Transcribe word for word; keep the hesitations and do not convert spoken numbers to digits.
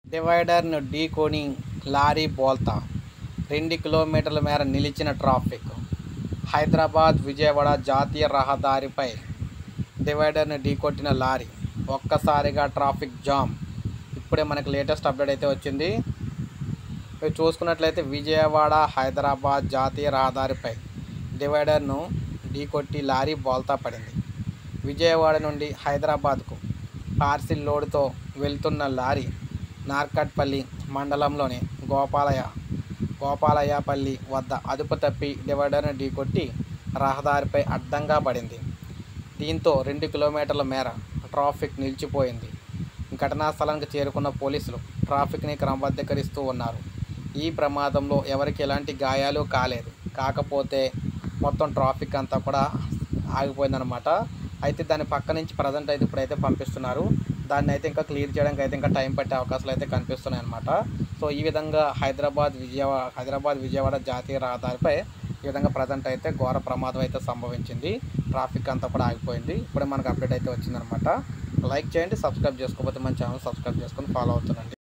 డివైడర్ను ఢీకొని లారీ బోల్తా, రెండు కిలోమీటర్ల మేర నిలిచిన ట్రాఫిక్. హైదరాబాద్ విజయవాడ జాతీయ రహదారిపై డివైడర్ను ఢీకొట్టిన లారీ, ఒక్కసారిగా ట్రాఫిక్ జామ్. ఇప్పుడే మనకి లేటెస్ట్ అప్డేట్ అయితే వచ్చింది. మీరు చూసుకున్నట్లయితే విజయవాడ హైదరాబాద్ జాతీయ రహదారిపై డివైడర్ను ఢీకొట్టి లారీ బోల్తా పడింది. విజయవాడ నుండి హైదరాబాద్కు పార్సిల్ లోడుతో వెళ్తున్న లారీ నార్కట్పల్లి మండలంలోని గోపాలయ గోపాలయపల్లి వద్ద అదుపు తప్పి డివైడర్ను ఢీకొట్టి రహదారిపై అడ్డంగా పడింది. దీంతో రెండు కిలోమీటర్ల మేర ట్రాఫిక్ నిలిచిపోయింది. ఘటనా స్థలానికి చేరుకున్న పోలీసులు ట్రాఫిక్ని క్రమబద్ధీకరిస్తూ ఉన్నారు. ఈ ప్రమాదంలో ఎవరికి ఎలాంటి గాయాలు కాలేదు. కాకపోతే మొత్తం ట్రాఫిక్ అంతా కూడా ఆగిపోయిందనమాట. అయితే దాని పక్క నుంచి ప్రజెంట్ అయితే ఇప్పుడైతే పంపిస్తున్నారు. దాన్ని అయితే ఇంకా క్లియర్ చేయడానికి అయితే ఇంకా టైం పట్టే అవకాశాలు అయితే కనిపిస్తున్నాయి అన్నమాట. సో ఈ విధంగా హైదరాబాద్ విజయవాడ హైదరాబాద్ విజయవాడ జాతీయ రహదారిపై ఈ విధంగా ప్రజెంట్ అయితే ఘోర ప్రమాదం అయితే సంభవించింది. ట్రాఫిక్ అంతా కూడా ఆగిపోయింది. ఇప్పుడే మనకు అప్డేట్ అయితే వచ్చిందనమాట. లైక్ చేయండి, సబ్స్క్రైబ్ చేసుకోకపోతే మన ఛానల్ సబ్స్క్రైబ్ చేసుకొని ఫాలో అవుతుండండి.